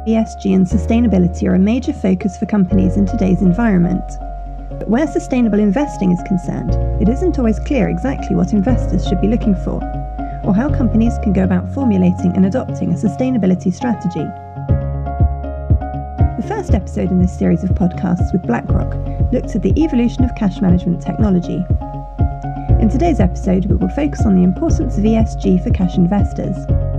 ESG and sustainability are a major focus for companies in today's environment. But where sustainable investing is concerned, it isn't always clear exactly what investors should be looking for, or how companies can go about formulating and adopting a sustainability strategy. The first episode in this series of podcasts with BlackRock looked at the evolution of cash management technology. In today's episode, we will focus on the importance of ESG for cash investors.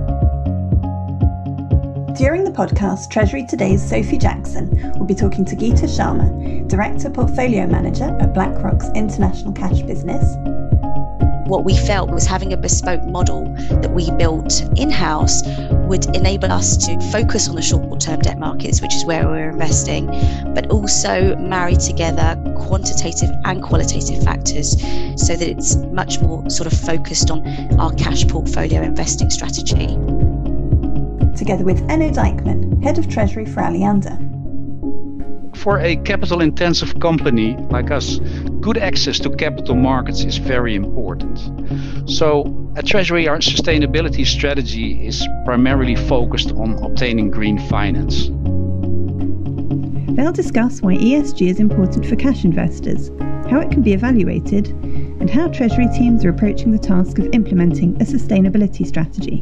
During the podcast, Treasury Today's Sophie Jackson will be talking to Geeta Sharma, Director Portfolio Manager at BlackRock's International Cash Business. What we felt was having a bespoke model that we built in-house would enable us to focus on the short-term debt markets, which is where we're investing, but also marry together quantitative and qualitative factors so that it's much more sort of focused on our cash portfolio investing strategy. Together with Enno Dijkman, Head of Treasury for Alliander. For a capital-intensive company like us, good access to capital markets is very important. So at Treasury, our sustainability strategy is primarily focused on obtaining green finance. They'll discuss why ESG is important for cash investors, how it can be evaluated, and how Treasury teams are approaching the task of implementing a sustainability strategy.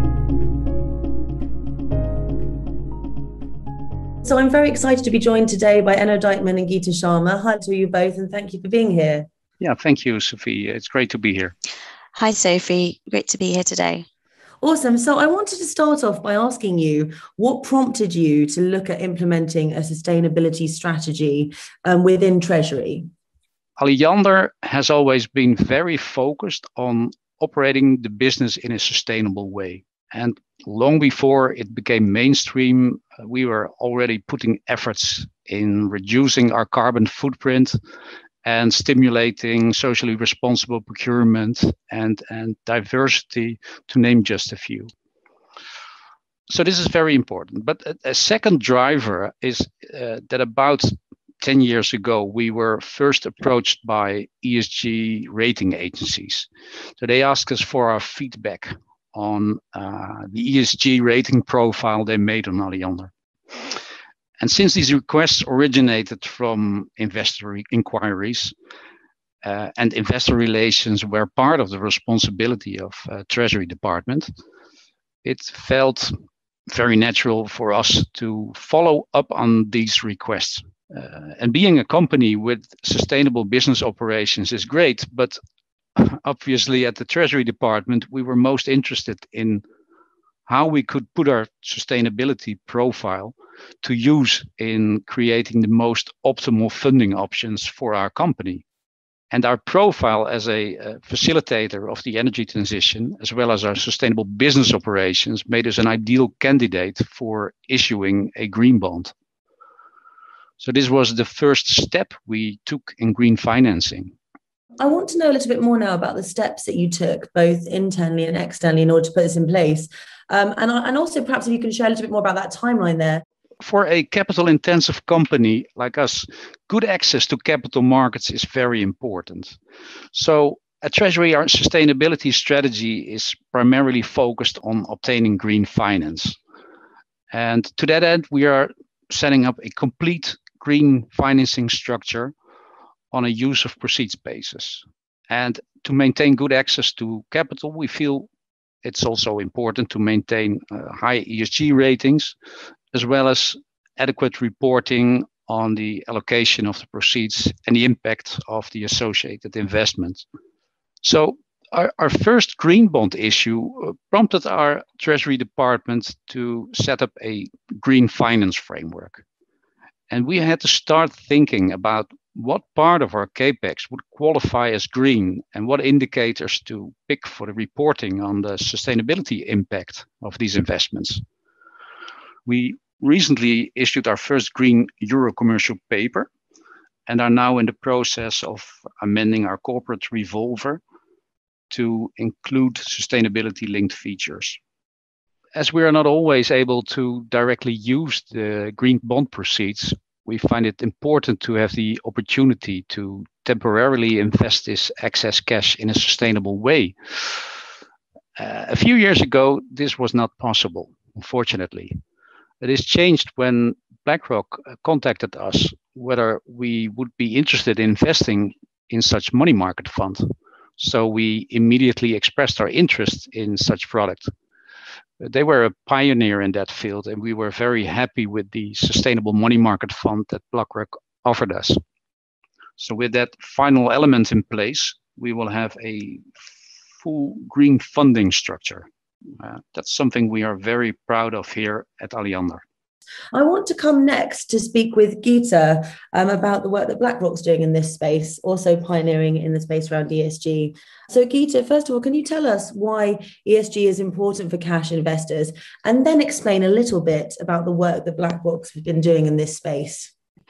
So I'm very excited to be joined today by Enno Dijkman and Geeta Sharma. Hi to you both and thank you for being here. Yeah, thank you, Sophie. It's great to be here. Hi, Sophie. Great to be here today. Awesome. So I wanted to start off by asking you what prompted you to look at implementing a sustainability strategy within Treasury? Alliander has always been very focused on operating the business in a sustainable way. And long before it became mainstream, we were already putting efforts in reducing our carbon footprint and stimulating socially responsible procurement and diversity, to name just a few. So this is very important. But a second driver is that about 10 years ago, we were first approached by ESG rating agencies. So they asked us for our feedback on the ESG rating profile they made on Alliander. And since these requests originated from investor inquiries and investor relations were part of the responsibility of Treasury Department, it felt very natural for us to follow up on these requests. And being a company with sustainable business operations is great, but obviously at the Treasury Department, we were most interested in how we could put our sustainability profile to use in creating the most optimal funding options for our company. And our profile as a facilitator of the energy transition, as well as our sustainable business operations, made us an ideal candidate for issuing a green bond. So this was the first step we took in green financing. I want to know a little bit more now about the steps that you took, both internally and externally, in order to put this in place. And also perhaps if you can share a little bit more about that timeline there. For a capital-intensive company like us, good access to capital markets is very important. So at Treasury, our sustainability strategy is primarily focused on obtaining green finance. And to that end, we are setting up a complete green financing structure on a use of proceeds basis. And to maintain good access to capital, we feel it's also important to maintain high ESG ratings, as well as adequate reporting on the allocation of the proceeds and the impact of the associated investments. So our first green bond issue prompted our Treasury Department to set up a green finance framework. And we had to start thinking about what part of our capex would qualify as green and what indicators to pick for the reporting on the sustainability impact of these investments. We recently issued our first green Euro commercial paper and are now in the process of amending our corporate revolver to include sustainability-linked features. As we are not always able to directly use the green bond proceeds, we find it important to have the opportunity to temporarily invest this excess cash in a sustainable way. A few years ago, this was not possible, unfortunately. It is changed when BlackRock contacted us whether we would be interested in investing in such money market fund. So we immediately expressed our interest in such product. They were a pioneer in that field, and we were very happy with the sustainable money market fund that BlackRock offered us. So with that final element in place, we will have a full green funding structure. That's something we are very proud of here at Alliander. I want to come next to speak with Geeta about the work that BlackRock's doing in this space, also pioneering in the space around ESG. So Geeta, first of all, can you tell us why ESG is important for cash investors, and then explain a little bit about the work that BlackRock's been doing in this space?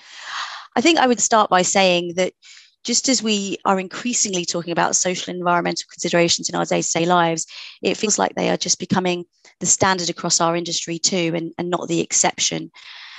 I think I would start by saying that just as we are increasingly talking about social and environmental considerations in our day-to-day lives, it feels like they are just becoming the standard across our industry too, and not the exception.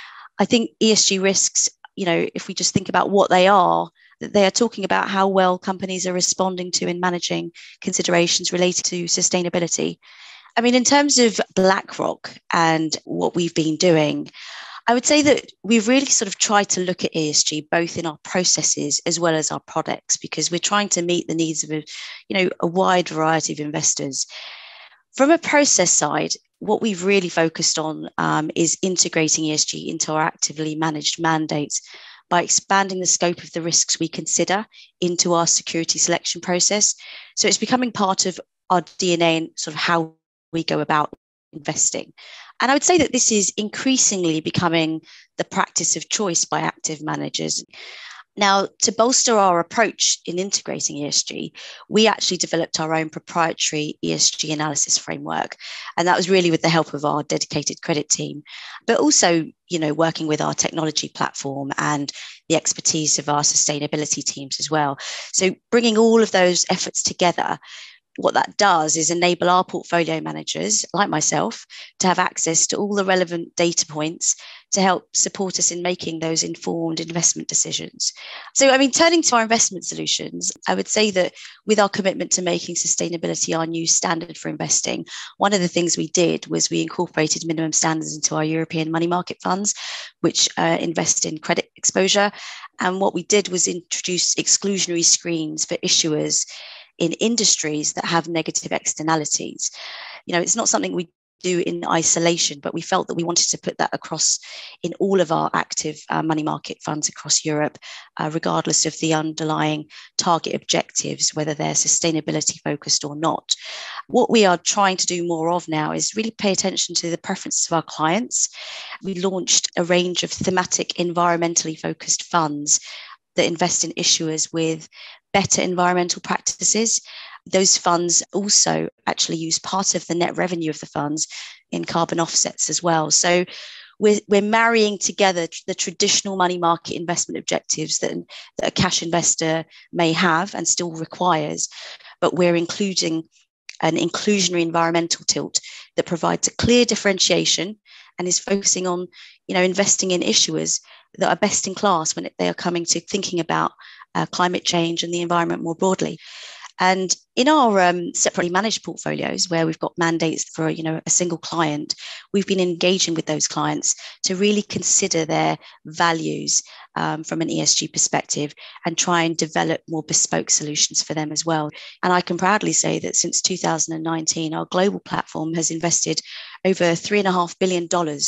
I think ESG risks, if we just think about what they are talking about how well companies are responding to and managing considerations related to sustainability. I mean, in terms of BlackRock and what we've been doing, I would say that we've really sort of tried to look at ESG both in our processes as well as our products, because we're trying to meet the needs of a wide variety of investors. From a process side, what we've really focused on is integrating ESG into our actively managed mandates by expanding the scope of the risks we consider into our security selection process. So it's becoming part of our DNA and sort of how we go about investing. And I would say that this is increasingly becoming the practice of choice by active managers. Now, to bolster our approach in integrating ESG, we actually developed our own proprietary ESG analysis framework. And that was really with the help of our dedicated credit team, but also, working with our technology platform and the expertise of our sustainability teams as well. So bringing all of those efforts together, what that does is enable our portfolio managers, like myself, to have access to all the relevant data points to help support us in making those informed investment decisions. So, turning to our investment solutions, I would say that with our commitment to making sustainability our new standard for investing, one of the things we did was we incorporated minimum standards into our European money market funds, which invest in credit exposure. And what we did was introduce exclusionary screens for issuers in industries that have negative externalities. It's not something we do in isolation, but we felt that we wanted to put that across in all of our active money market funds across Europe, regardless of the underlying target objectives, whether they're sustainability focused or not. What we are trying to do more of now is really pay attention to the preferences of our clients. We launched a range of thematic environmentally focused funds that invest in issuers with better environmental practices. Those funds also actually use part of the net revenue of the funds in carbon offsets as well. So we're marrying together the traditional money market investment objectives that a cash investor may have and still requires, but we're including an inclusionary environmental tilt that provides a clear differentiation and is focusing on, investing in issuers that are best in class when they are coming to thinking about climate change and the environment more broadly. And in our separately managed portfolios, where we've got mandates for a single client, we've been engaging with those clients to really consider their values from an ESG perspective and try and develop more bespoke solutions for them as well. And I can proudly say that since 2019, our global platform has invested over $3.5 billion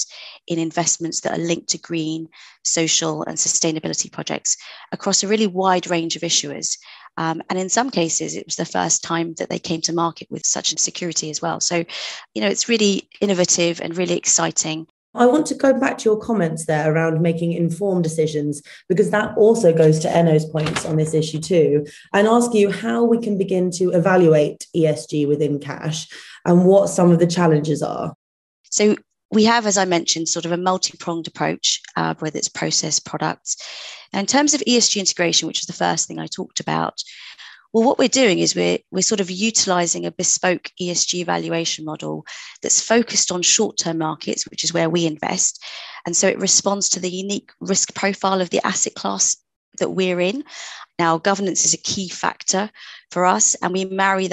in investments that are linked to green, social, and sustainability projects across a really wide range of issuers. And in some cases, it was the first time that they came to market with such a security as well. So, it's really innovative and really exciting. I want to go back to your comments there around making informed decisions, because that also goes to Enno's points on this issue too, and ask you how we can begin to evaluate ESG within cash and what some of the challenges are. So we have, as I mentioned, sort of a multi-pronged approach, whether it's process, products. Now, in terms of ESG integration, which was the first thing I talked about, well, what we're doing is we're sort of utilizing a bespoke ESG evaluation model that's focused on short-term markets, which is where we invest. And so it responds to the unique risk profile of the asset class that we're in. Now, governance is a key factor for us, and we marry that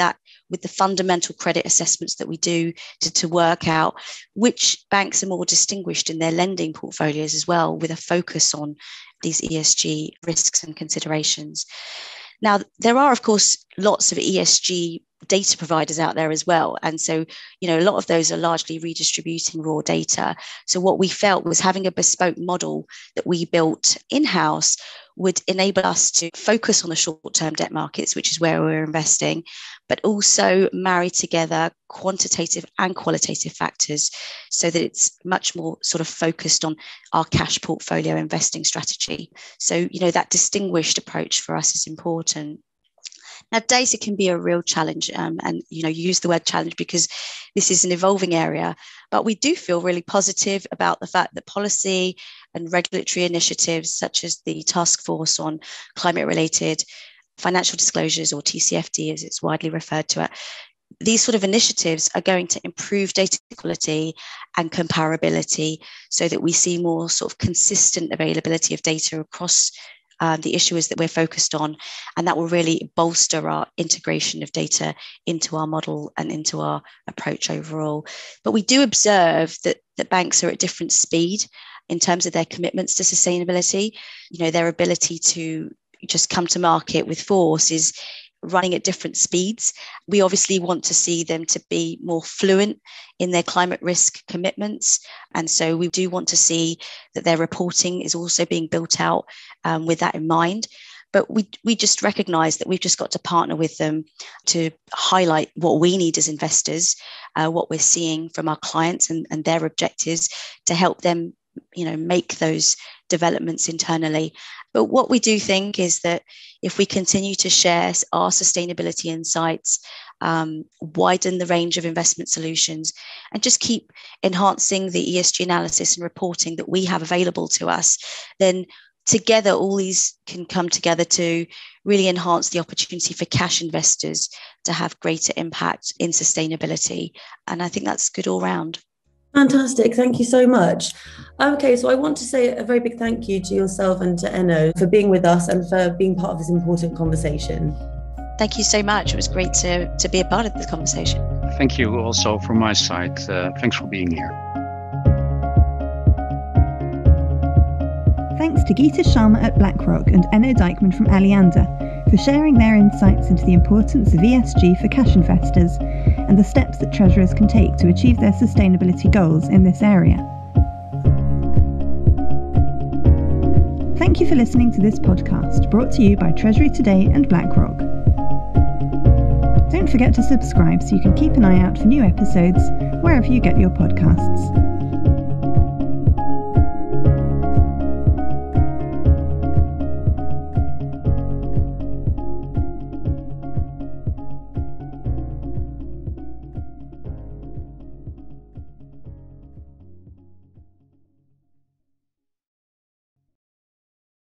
with the fundamental credit assessments that we do to work out which banks are more distinguished in their lending portfolios as well, with a focus on these ESG risks and considerations. Now, there are, of course, lots of ESG data providers out there as well. And so, a lot of those are largely redistributing raw data. So what we felt was having a bespoke model that we built in-house would enable us to focus on the short-term debt markets, which is where we're investing, but also marry together quantitative and qualitative factors so that it's much more sort of focused on our cash portfolio investing strategy. So, that distinguished approach for us is important. Now, data can be a real challenge, and you use the word challenge because this is an evolving area, but we do feel really positive about the fact that policy and regulatory initiatives such as the Task Force on Climate-Related Financial Disclosures, or TCFD as it's widely referred to, these sort of initiatives are going to improve data quality and comparability so that we see more sort of consistent availability of data across the issuers that we're focused on, and that will really bolster our integration of data into our model and into our approach overall. But we do observe that banks are at different speed in terms of their commitments to sustainability. Their ability to just come to market with force is running at different speeds. We obviously want to see them to be more fluent in their climate risk commitments. And so we do want to see that their reporting is also being built out with that in mind. But we just recognize that we've just got to partner with them to highlight what we need as investors, what we're seeing from our clients and their objectives to help them make those developments internally. But what we do think is that if we continue to share our sustainability insights, widen the range of investment solutions, and just keep enhancing the ESG analysis and reporting that we have available to us, then together all these can come together to really enhance the opportunity for cash investors to have greater impact in sustainability. And I think that's good all round. Fantastic. Thank you so much. Okay, so I want to say a very big thank you to yourself and to Enno for being with us and for being part of this important conversation. Thank you so much. It was great to be a part of this conversation. Thank you also from my side. Thanks for being here. Thanks to Geeta Sharma at BlackRock and Enno Dijkman from Alliander for sharing their insights into the importance of ESG for cash investors and the steps that treasurers can take to achieve their sustainability goals in this area. Thank you for listening to this podcast, brought to you by Treasury Today and BlackRock. Don't forget to subscribe so you can keep an eye out for new episodes wherever you get your podcasts.